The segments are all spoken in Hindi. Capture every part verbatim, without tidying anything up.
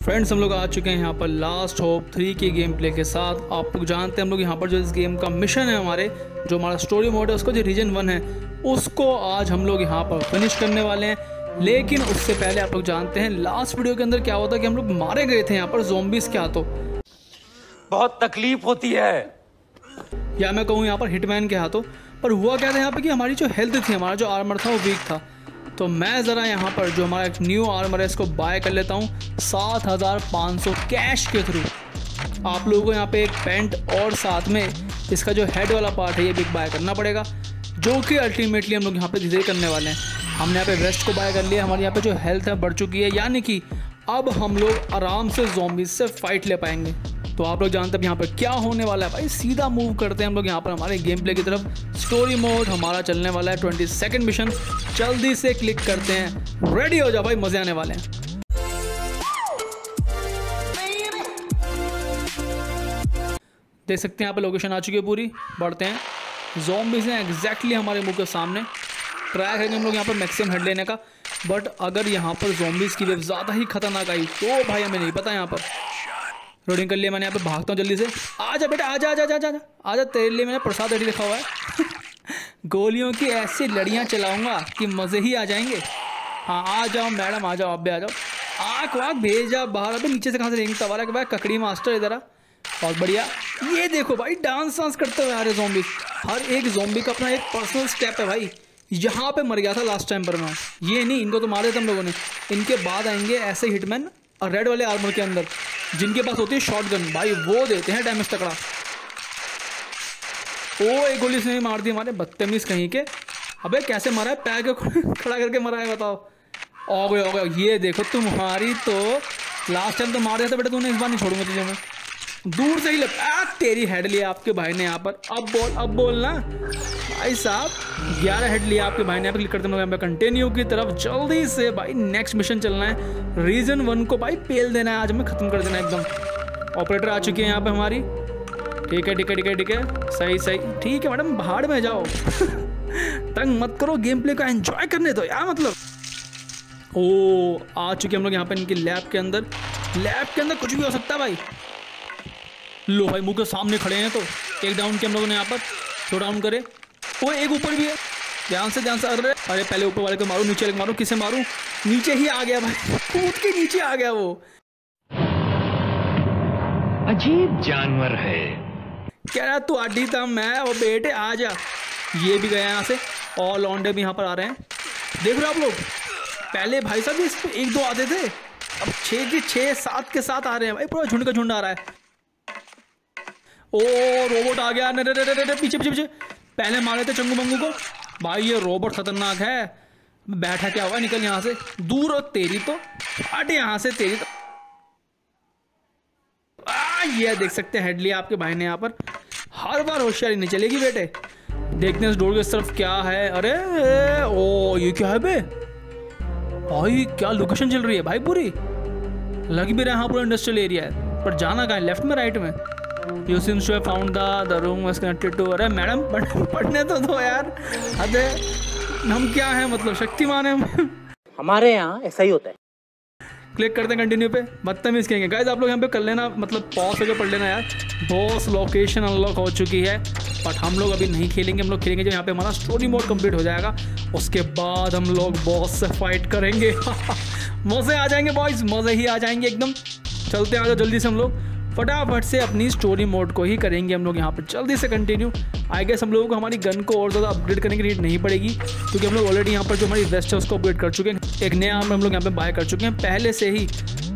फ्रेंड्स हम लोग आ चुके हैं यहाँ पर लास्ट होप थ्री के गेम प्ले के साथ। आप लोग जानते हैं हम लोग यहाँ पर जो इस गेम का मिशन है, हमारे जो हमारा स्टोरी मोड है उसको जो रीजन वन है उसको आज हम लोग यहाँ पर फिनिश करने वाले हैं। लेकिन उससे पहले आप लोग जानते हैं लास्ट वीडियो के अंदर क्या होता है कि हम लोग मारे गए थे यहाँ पर ज़ॉम्बीज़ के हाथों। बहुत तकलीफ होती है, या मैं कहूँ यहाँ पर हिटमैन के हाथों। पर हुआ क्या था यहाँ पर कि हमारी जो हेल्थ थी, हमारा जो आर्मर था वो वीक था। तो मैं ज़रा यहाँ पर जो हमारा एक न्यू आर्मर है इसको बाय कर लेता हूँ सात हज़ार पाँच सौ कैश के थ्रू। आप लोगों को यहाँ पे एक पेंट और साथ में इसका जो हेड वाला पार्ट है ये भी बाय करना पड़ेगा, जो कि अल्टीमेटली हम लोग यहाँ पे धीरे करने वाले हैं। हमने यहाँ पे वेस्ट को बाय कर लिया, हमारे यहाँ पे जो हेल्थ है बढ़ चुकी है, यानी कि अब हम लोग आराम से ज़ॉम्बीज़ से फाइट ले पाएंगे। तो आप लोग जानते हैं यहाँ पर क्या होने वाला है भाई। सीधा मूव करते हैं हम लोग यहाँ पर हमारे गेम प्ले की तरफ। स्टोरी मोड हमारा चलने वाला है ट्वेंटी सेकेंड मिशन, जल्दी से क्लिक करते हैं। रेडी हो जाओ भाई, मजे आने वाले हैं। देख सकते हैं यहाँ पर लोकेशन आ चुकी है पूरी। बढ़ते हैं, ज़ॉम्बीज़ हैं एग्जैक्टली हमारे मुंह के सामने। ट्राई करेंगे हम लोग यहाँ पर मैक्सिमम हेड लेने का, बट अगर यहाँ पर ज़ॉम्बीज़ की वेव ज़्यादा ही खतरनाक आई तो भाई हमें नहीं पता। यहाँ पर लोडिंग कर लिया मैंने, यहाँ पे भागता हूँ जल्दी से। आजा बेटा आजा आजा आजा आजा आजा, तेरे लिए मैंने प्रसाद रेडी लिखा हुआ है। गोलियों की ऐसी लड़ियाँ चलाऊंगा कि मज़े ही आ जाएंगे। हाँ आ जाओ मैडम, आ जाओ, आप भी आ जाओ। आँख वाँख भेजा बाहर। अभी नीचे से कहाँ से रेंगता वाला कि भाई ककड़ी मास्टर इधर आ। बहुत बढ़िया, ये देखो भाई डांस वांस करते हुए आ रहे ज़ॉम्बीज़। हर एक ज़ॉम्बी का अपना एक पर्सनल स्टेप है भाई। यहाँ पे मर गया था लास्ट टाइम पर मैं, ये नहीं, इनको तो मारे थे हम लोगों ने। इनके बाद आएंगे ऐसे हिटमैन और रेड वाले आर्मर के अंदर, जिनके पास होती है शॉटगन। भाई वो देते हैं डैमेज तकड़ा। ओ एक गोली से मार दी हमारे, बदतमीज कहीं के। अबे कैसे मारा है, पैर के खड़ा करके मारा है, बताओ। हो गया हो गया, ये देखो तुम्हारी तो लास्ट टाइम तो मार दिया था बेटा तूने, इस बार नहीं छोड़ूंगा तुझे मैं। दूर से ही लग आ, तेरी हेड लिया आपके भाई ने यहाँ पर। अब बोल अब बोलना भाई साहब, ग्यारह हेड लिया आपके भाई ने। यहाँ पर क्लिक करते हैं यहाँ पे कंटिन्यू की तरफ। जल्दी से भाई नेक्स्ट मिशन चलना है। रीजन वन को भाई पेल देना है आज, हमें खत्म कर देना है एकदम। ऑपरेटर आ चुकी है यहाँ पे हमारी। ठीक है ठीक है ठीक है ठीक है, सही सही, ठीक है मैडम, भाड़ में जाओ। तंग मत करो, गेम प्ले का एंजॉय करने दो यार। मतलब ओ आ चुके हम लोग यहाँ पे इनकी लैब के अंदर। लैब के अंदर कुछ भी हो सकता है भाई। लो भाई मुंह के सामने खड़े हैं, तो एक डाउन के हम लोगों ने यहाँ पर दो डाउन करे। वो एक ऊपर भी है, ध्यान से ध्यान से। अरे अरे पहले ऊपर वाले को मारूं, नीचे वाले को मारूं, किसे मारूं? नीचे ही आ गया भाई, कूद के नीचे आ गया वो। अजीब जानवर है। कह रहा तू आडी था, मैं और बेटे आ जा। ये भी गया यहाँ से, और लौंडे भी यहाँ पर आ रहे हैं। देख रहे हो आप लोग, पहले भाई साहब इस पे एक दो आते थे, अब छः के छः सात के साथ आ रहे हैं भाई। पूरा झुंड का झुंड आ रहा है। ओ रोबोट आ गया, नरे नरे नरे, पीछे पीछे पीछे। पहले मारे थे चंगू मंगू को भाई। ये रोबोट खतरनाक है। बैठा क्या हुआ, निकल यहाँ से दूर। हो तेरी तो हट यहाँ से, तेरी तो आ, ये देख सकते हैं हेड लिया आपके भाई ने यहाँ पर। हर बार होशियारी नहीं चलेगी बेटे। देखते हैं इस डोर की तरफ क्या है। अरे ओ ये क्या है बे भाई, क्या लोकेशन चल रही है भाई पूरी। लग भी रहा है हाँ पूरा इंडस्ट्रियल एरिया है, पर जाना कहाँ है, लेफ्ट में राइट में? You seem to have found the the room was connected to। अरे मैडम पढ़ने तो दो यार। अरे हम क्या हैं, मतलब शक्तिमान हैं। हमारे यहाँ ऐसा ही होता है। क्लिक करते हैं कंटिन्यू पे। बदतमीज कहेंगे गाइस, आप लोग यहाँ पे कर लेना, मतलब पॉज करके पढ़ लेना यार। बॉस लोकेशन अनलॉक हो चुकी है, बट हम लोग अभी नहीं खेलेंगे। हम लोग खेलेंगे जब यहाँ पे हमारा स्टोरी मोड कंप्लीट हो जाएगा, उसके बाद हम लोग बॉस से फाइट करेंगे। मज़े आ जाएंगे बॉयज, मज़े ही आ जाएंगे एकदम। चलते आ जाओ जल्दी से, हम लोग फटाफट से अपनी स्टोरी मोड को ही करेंगे हम लोग यहाँ पर जल्दी से कंटिन्यू। आई गेस हम लोगों को हमारी गन को और ज़्यादा अपग्रेड करने की नीड नहीं पड़ेगी, क्योंकि हम लोग ऑलरेडी यहाँ पर जो हमारी वेस्ट है उसको अपग्रेड कर चुके हैं। एक नया आर्मर हम लोग यहाँ पे बाय कर चुके हैं पहले से ही।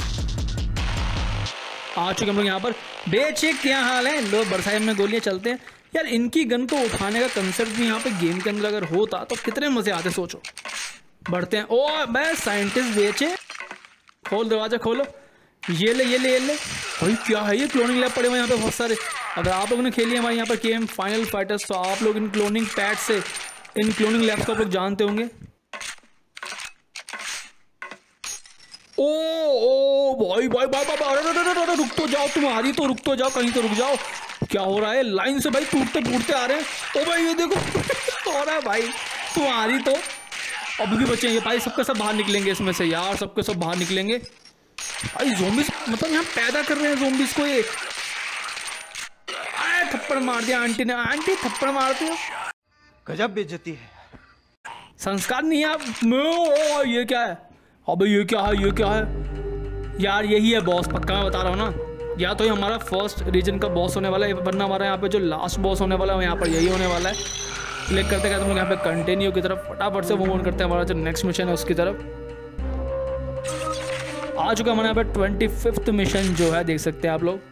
आ चुके हम लोग यहाँ पर। बेचे क्या हाल है, लो बरसाई में गोलियाँ चलते हैं यार। इनकी गन को उठाने का कंसेप्ट भी यहाँ पे गेम के अंदर अगर होता तो कितने मज़े आते, सोचो। बढ़ते हैं। ओ मैं साइंटिस्ट बेचे, खोल दरवाजा खोलो। ये ले ये ले ये ले भाई, क्या है ये? क्लोनिंग लैब पड़े हुए यहाँ पे बहुत सारे। अगर आप लोगों ने खेली है हमारे यहाँ पर गेम फाइनल फाइटर्स, तो आप लोग इन क्लोनिंग पैड से, इन क्लोनिंग लैब्स को आप लोग जानते होंगे। ओ ओ भाई भाई भाई भाई, अरे रुक तो जाओ, तुम्हारी तो रुक तो जाओ, कहीं तो रुक जाओ। क्या हो रहा है? लाइन से भाई टूटते टूटते आ रहे हैं। ओ भाई ये देखो हो रहा है भाई, तुम्हारी तो अभी भी बचे हैं भाई। सबके सब बाहर निकलेंगे इसमें से यार, सबके सब बाहर निकलेंगे। भाई ज़ॉम्बीज मतलब यहाँ पैदा कर रहे हैं ज़ॉम्बीज को ये। आए थप्पड़ मार दिया आंटी ने, आंटी थप्पड़ मारती हो, गजब बेइज्जती है। संस्कार नहीं है आप। ओ, ये क्या है? अबे ये क्या है, ये क्या है यार? यही है बॉस, पक्का मैं बता रहा हूँ ना। या तो ये हमारा फर्स्ट रीजन का बॉस होने वाला है, वरना हमारा यहाँ पे जो लास्ट बॉस होने वाला है यहाँ पर यही होने वाला है। क्लिक करते हैं हम लोग यहाँ पे कंटिन्यू की तरफ, फटाफट से मूव ऑन करते हैं हमारा जो नेक्स्ट मिशन है उसकी तरफ। आ चुका हमारे यहाँ पे ट्वेंटी फिफ्थ मिशन जो है, देख सकते हैं आप लोग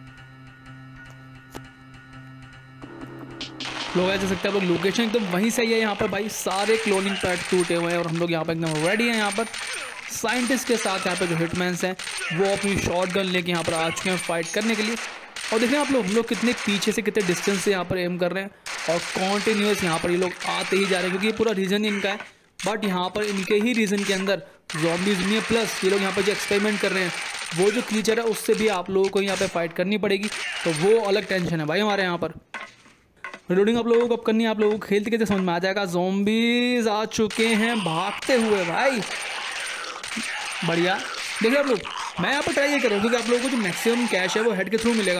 लोग देख सकते हैं आप लोग। लोकेशन एकदम वहीं से ही है यहाँ पर भाई, सारे क्लोनिंग पैड टूटे हुए हैं और हम लोग यहाँ पर एकदम रेडी हैं। यहाँ पर साइंटिस्ट के साथ यहाँ पे जो हिटमैन्स हैं वो अपनी शॉट गन लेके यहाँ पर आ चुके हैं फाइट करने के लिए। और देखें आप लोग, हम लोग कितने पीछे से कितने डिस्टेंस से यहाँ पर एम कर रहे हैं और कॉन्टिन्यूस यहाँ पर ये लोग आते ही जा रहे हैं, क्योंकि ये पूरा रीजन इनका है। बट यहाँ पर इनके ही रीजन के अंदर ज़ॉम्बीज़ नहीं है, प्लस ये लोग यहाँ पर जो एक्सपेरिमेंट कर रहे हैं वो जो क्रीचर है उससे भी आप लोगों को यहाँ पर फाइट करनी पड़ेगी, तो वो अलग टेंशन है भाई हमारे यहाँ पर। रीलोडिंग आप लोगों को अब करनी है, आप लोगों को खेलते खेलते समझ में आ जाएगा। ज़ॉम्बीज़ आ चुके हैं भागते हुए भाई, बढ़िया। देखिए आप लोग, मैं यहाँ पर ट्राई ये करूँ क्योंकि आप लोगों को जो मैक्सिमम कैश है वो हेड के थ्रू मिलेगा।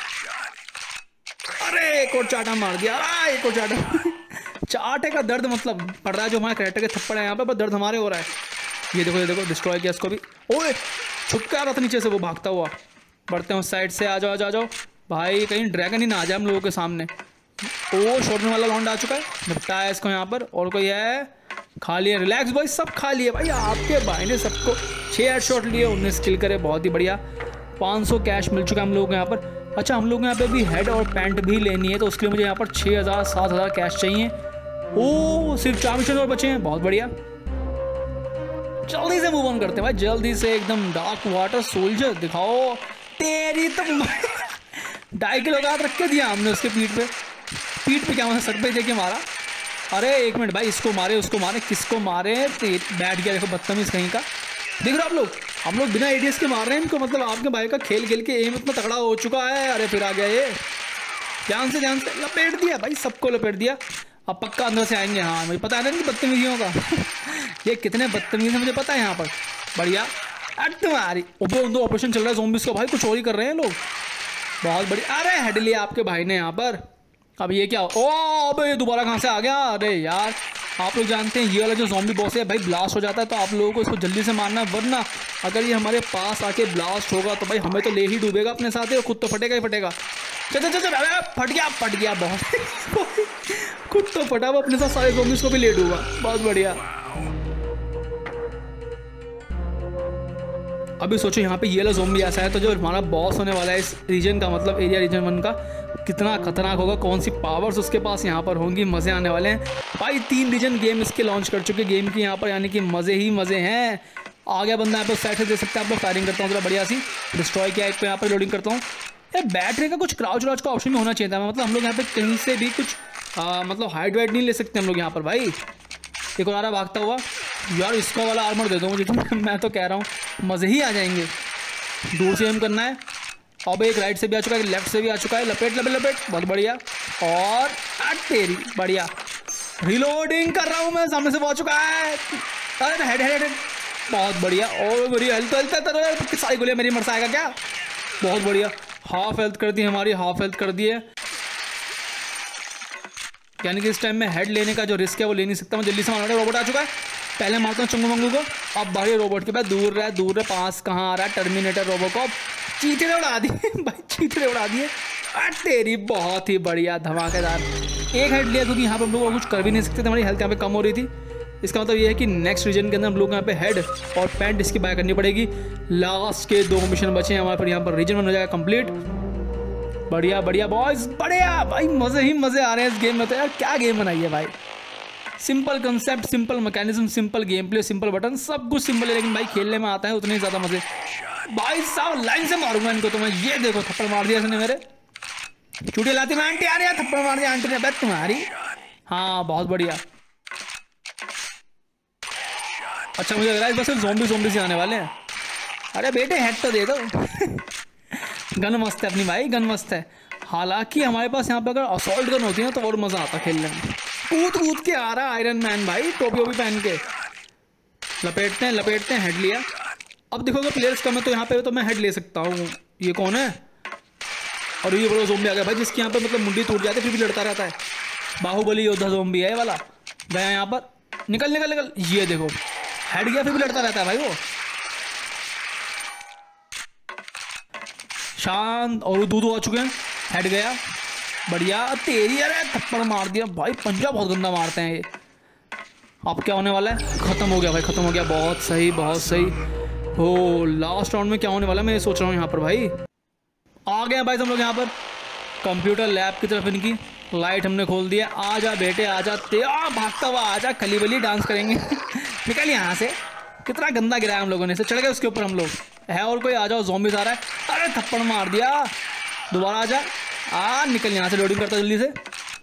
अरे एक और चाटा मार दिया, आ, एक और चाटा चाटे का दर्द मतलब पड़ रहा है जो हमारे कैरेक्टर के थप्पड़ है यहाँ पे, पर दर्द हमारे हो रहा है। ये देखो ये देखो, डिस्ट्रॉय किया इसको भी। ओए छुप के आ रहा था नीचे से वो भागता हुआ। बढ़ते हैं उस साइड से, आ जाओ आ जाओ आ जाओ भाई, कहीं ड्रैगन ही ना आ जाए हम लोगों के सामने। ओ शॉटगन वाला राउंड आ चुका है, निपटाया है इसको यहाँ पर। और कोई है? खा लिया, रिलैक्स भाई, सब खा लिए भाई आपके भाई ने सबको। छः हेड शॉट लिए, उन्नीस किल करे, बहुत ही बढ़िया। पाँच सौ कैश मिल चुका है हम लोगों को यहाँ पर। अच्छा हम लोग यहाँ पे भी हेड और पैंट भी लेनी है, तो उसके लिए मुझे यहाँ पर छः हज़ार सात हज़ार कैश चाहिए। ओ सिर्फ चार मिशन और बचे हैं, बहुत बढ़िया। जल्दी से मूव ऑन करते हैं भाई, जल्दी से एकदम। डार्क वाटर सोल्जर दिखाओ तेरी तो ढाई किलो का रख के दिया हमने उसके पीठ पे। पीठ पे क्या मतलब सर पे देके मारा। अरे एक मिनट भाई, इसको मारे उसको मारे, किसको मारे? बैठ गया देखो बदतमीज कहीं का। देख रहे हो आप लोग, हम लोग बिना एडीएस के मार रहे हैं इनको, मतलब आपके भाई का खेल खेल के एम इतना तगड़ा हो चुका है। अरे फिर आ गया ये, ध्यान से ध्यान से लपेट दिया भाई, सबको लपेट दिया। अब पक्का अंदर से आएंगे, हाँ मुझे पता है ना कि बदतमीजियों का ये कितने बदतमीज है मुझे पता है यहाँ पर। बढ़िया तुम्हारी दो ऑपरेशन चल रहा है ज़ॉम्बीज़ का भाई, कुछ और ही कर रहे हैं लोग, बहुत बढ़िया। अरे हेड लिया आपके भाई ने यहाँ पर। अब ये क्या? ओ अबे ये दोबारा कहाँ से आ गया? अरे यार आप लोग जानते हैं ये वाला जो ज़ॉम्बी बॉस है भाई ब्लास्ट हो जाता है, तो आप लोगों को इसको जल्दी से मारना, वरना अगर ये हमारे पास आके ब्लास्ट होगा तो भाई हमें तो ले ही डूबेगा अपने साथ ही, और खुद तो फटेगा ही फटेगा। चल चल चल, अरे फट गया फट गया बहुत खुद तो फटा, वो अपने साथ सारे ज़ॉम्बीज़ को भी ले डूबा, बहुत बढ़िया। अभी सोचो यहाँ पे ये वाला ज़ॉम्बी ऐसा है, तो जो हमारा बॉस होने वाला है इस रीजन का, मतलब एरिया रीजन वन का, कितना खतरनाक होगा, कौन सी पावर्स उसके पास यहाँ पर होंगी, मज़े आने वाले हैं भाई। तीन रीजन गेम इसके लॉन्च कर चुके गेम की यहाँ पर, यानी कि मज़े ही मज़े हैं। आ गया बंदा यहाँ पर, साइड से दे सकते हैं आप लोग। फायरिंग करता हूँ थोड़ा बढ़िया सी, डिस्ट्रॉय किया एक पे, यहाँ पर लोडिंग करता हूँ। यार बैटरी का कुछ क्राउच व्राउच का ऑप्शन भी होना चाहिए था, मतलब हम लोग यहाँ पे कहीं से भी कुछ आ, मतलब हाइड वाइड नहीं ले सकते हम लोग यहाँ पर भाई। एक और आ रहा भागता हुआ यार, इसका वाला आर्मर दे दो मुझे तो मैं तो कह रहा हूँ मज़े ही आ जाएंगे। दूर से एम करना है। अब एक राइट से भी आ चुका है, लेफ्ट से भी आ चुका है, लपेट लपेट लपेट, बहुत बढ़िया। और तेरी बढ़िया, रिलोडिंग कर रहा हूँ मैं, सामने से पहुँच चुका है। अरे हेड हेड हेड, बहुत बढ़िया। और बढ़िया हेल्थ हेल्थ सारी गोलियाँ मेरी मर से आएगा क्या? बहुत बढ़िया, हाफ हेल्थ कर दी हमारी, हाफ हेल्थ कर दी है, यानी कि इस टाइम में हेड लेने का जो रिस्क है वो ले नहीं सकता मैं। जल्दी से मारना, रोबोट आ चुका है, पहले मारता हूँ चंगू मंगू को। अब भाई रोबोट के पास दूर रहा दूर रहा, पास कहाँ आ रहा है टर्मिनेटर रोबोकॉप, चीथड़े उड़ा दिए भाई, चीथड़े उड़ा दिए। तेरी बहुत ही बढ़िया, धमाकेदार। एक हेड लिया क्योंकि यहाँ पर हम लोग कुछ कर भी नहीं सकते थे, हमारी हेल्थ यहाँ पे कम हो रही थी। इसका मतलब ये है कि नेक्स्ट रीजन के अंदर हम लोग यहाँ पे हेड और पैंट इसकी बाय करनी पड़ेगी। लास्ट के दो मिशन बचे हैं हमारे पर, यहाँ पर रीजन वन हो जाएगा कंप्लीट। बढ़िया बढ़िया बॉयज, बढ़िया भाई, मजे ही मजे आ रहे हैं इस गेम में। तो यार क्या गेम बनाई है भाई, simple concept, simple mechanism, simple game play, simple button, सब कुछ सिंपल है, लेकिन भाई खेलने में आता है उतने ज़्यादा मजे। भाई साहब लाइन से मारूंगा इनको तो मैं। ये देखो थप्पड़ मार दिया इसने मेरे, चूड़ी लाती मैं, आंटी आ रही है, थप्पड़ मार दिया आंटी ने, बैठ तुम्हारी। हाँ बहुत बढ़िया। अच्छा मुझे लग रहा है बस ज़ॉम्बी ज़ॉम्बी से आने वाले हैं। अरे बेटे हेड तो दे दो गन मस्त है अपनी भाई, गन मस्त है। हालांकि हमारे पास यहाँ पे अगर असॉल्ट गन होती है तो और मज़ा आता खेलने में। कूद कूद के आ रहा है आयरन मैन भाई, टोपी वोपी पहन के। लपेटते हैं लपेटते हैं, हेड लिया। अब देखो अगर प्लेयर्स कम है तो यहाँ पे तो मैं हेड ले सकता हूँ। ये कौन है? और ये बड़ा ज़ोंबी आ गया भाई, जिसके यहाँ पे मतलब मुंडी टूट जाती है फिर भी लड़ता रहता है। बाहुबली योद्धा ज़ोंबी है वाला। गया यहाँ पर, निकल निकल निकल। ये देखो हेड गया फिर भी लड़ता रहता है भाई वो। शांत। और दूधू आ चुके हैं। हेड गया, बढ़िया। तेरी अरे थप्पड़ मार दिया भाई, पंजा बहुत गंदा मारते हैं ये। अब क्या होने वाला है? खत्म हो गया भाई, खत्म हो गया। बहुत सही, बहुत सही। हो लास्ट राउंड में क्या होने वाला है मैं ये सोच रहा हूँ यहाँ पर भाई। आ गए भाई हम लोग यहाँ पर कंप्यूटर लैब की तरफ। इनकी लाइट हमने खोल दिया। आ जा बेटे आ जा, ते आ भागता हुआ आ जा, खली बली डांस करेंगे। निकल यहाँ से। कितना गंदा गिराया हम लोगों ने। से चढ़ गए उसके ऊपर हम लोग। है और कोई? आ जाओ, ज़ॉम्बीज़ आ रहा है। अरे थप्पड़ मार दिया। दोबारा आ जा। आ निकल यहाँ से, लोडिंग करता जल्दी से।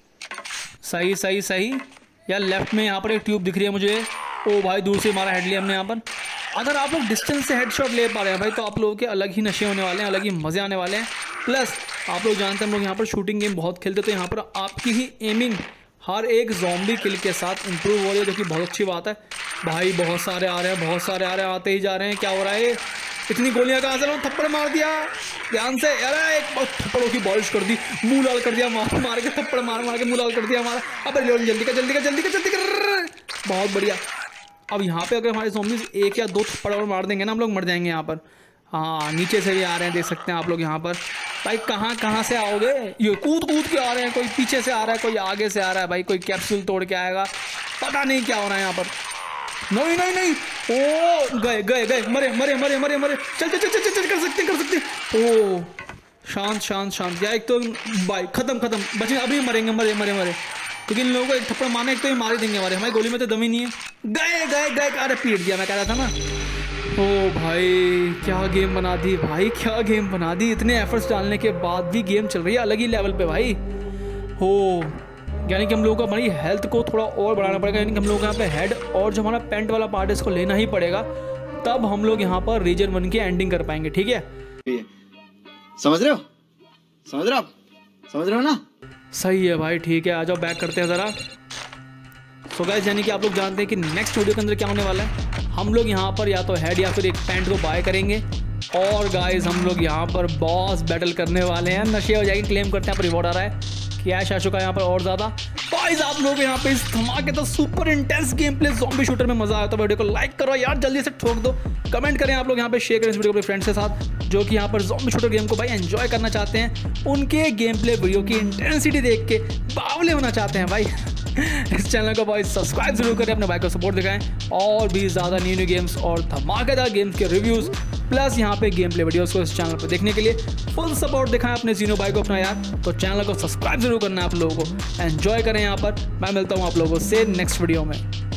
सही सही सही यार। लेफ्ट में यहाँ पर एक ट्यूब दिख रही है मुझे। ओ भाई दूर से मारा हेड लिया हमने यहाँ पर। अगर आप लोग डिस्टेंस से हेडशॉट ले पा रहे हैं भाई तो आप लोगों के अलग ही नशे होने वाले हैं, अलग ही मज़े आने वाले हैं। प्लस आप लोग जानते हैं हम लोग यहाँ पर शूटिंग गेम बहुत खेलते, तो यहाँ पर आपकी ही एमिंग हर एक ज़ॉम्बी किल के साथ इंप्रूव हो रही है, जो कि बहुत अच्छी बात है भाई। बहुत सारे आ रहे हैं, बहुत सारे आ रहे हैं, आते ही जा रहे हैं। क्या हो रहा है? इतनी गोलियां कहाँ से? थप्पड़ मार दिया ध्यान से। अरे एक थप्पड़ों की बारिश कर दी, मुंह लाल कर दिया मार मार के। थप्पड़ मार मार के मुंह लाल कर दिया हमारा। अब जल्दी का जल्दी का जल्दी का जल्दी कर। बहुत बढ़िया। अब यहाँ पे अगर हमारे ज़ॉम्बीज़ एक या दो थप्पड़ और मार देंगे ना, हम लोग मर जाएंगे यहाँ पर। हाँ नीचे से भी आ रहे हैं, देख सकते हैं आप लोग यहाँ पर। भाई कहाँ कहाँ से आओगे? ये कूद कूद के आ रहे हैं। कोई पीछे से आ रहा है, कोई आगे से आ रहा है भाई। कोई कैप्सूल तोड़ के आएगा, पता नहीं क्या हो रहा है यहाँ पर। नहीं नहीं नहीं। ओ गए गए गए, मरे मरे मरे मरे मरे। चल चल चल चल चल, कर सकते कर सकते। ओ शांत शांत शांत। या एक तो भाई खत्म खत्म, बचे अभी मरेंगे। मरे मरे मरे क्योंकि इन लोगों को एक थप्पड़ मारने एक तो ही मार ही देंगे हमारे। हमारी गोली में तो दम ही नहीं है। गए गए गए। अरे पीट दिया, मैं कह रहा था ना। ओ भाई क्या गेम बना दी भाई, क्या गेम बना दी। इतने एफर्ट्स डालने के बाद भी गेम चल रही है अलग ही लेवल पे भाई। हो यानी कि हम लोगों को हमारी हेल्थ को थोड़ा और बढ़ाना पड़ेगा। यानी कि हम लोग यहाँ पे हेड और जो हमारा पेंट वाला पार्ट है इसको लेना ही पड़ेगा, तब हम लोग यहाँ पर रीजन वन की एंडिंग कर पाएंगे। ठीक है, समझ रहे हो? समझ रहे हो आप? समझ रहे हो ना? सही है भाई, ठीक है। आ जाओ बैक करते हैं ज़रा। सो गाइस यानी कि आप लोग जानते हैं कि नेक्स्ट वीडियो के अंदर क्या होने वाला है। हम लोग यहाँ पर या तो हेड या फिर एक पैंट को बाय करेंगे, और गाइस हम लोग यहाँ पर बॉस बैटल करने वाले हैं। नशे हो जाएंगे, क्लेम करते हैं, पर रिवॉर्ड आ रहा है। कैश आ चुका है यहाँ पर और ज़्यादा। गाइस आप लोग यहाँ पे इस धमाके तो super intense game play zombie shooter में मज़ा आया तो वीडियो को लाइक करो यार, जल्दी से ठोक दो। कमेंट करें आप लोग यहाँ पे, शेयर करें इस वीडियो को अपने फ्रेंड्स के साथ जो कि यहाँ पर ज़ॉम्बी शूटर गेम को भाई एंजॉय करना चाहते हैं। उनके गेम प्ले वीडियो की इंटेंसिटी देख के बावले होना चाहते हैं भाई। इस चैनल को भाई सब्सक्राइब जरूर करें, अपने भाई को सपोर्ट दिखाएं। और भी ज़्यादा न्यू न्यू गेम्स और धमाकेदार गेम्स के रिव्यूज़ प्लस यहाँ पे गेम प्ले वीडियोस को इस चैनल पर देखने के लिए फुल सपोर्ट दिखाएं अपने जीनो भाई को अपना यार। तो चैनल को सब्सक्राइब जरूर करना है आप लोगों को। एंजॉय करें यहाँ पर। मैं मिलता हूँ आप लोगों से नेक्स्ट वीडियो में।